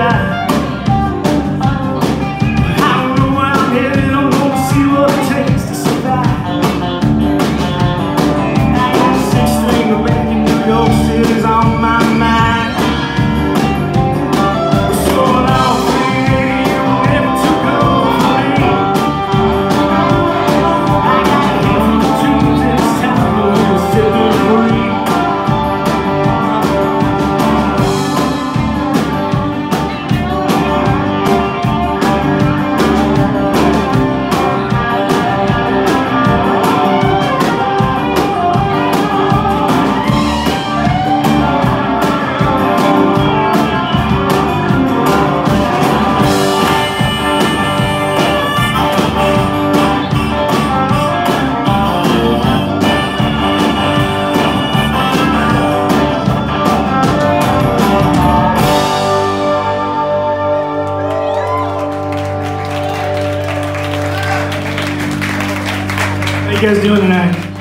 die. I don't know where I'm headed, I'm gonna see what it takes to survive. I got a six-string back in New York City's on my mind. It's going on, baby, you never took over me. I got a hit from the tunes and it's time for me to set me free. How you guys doing tonight?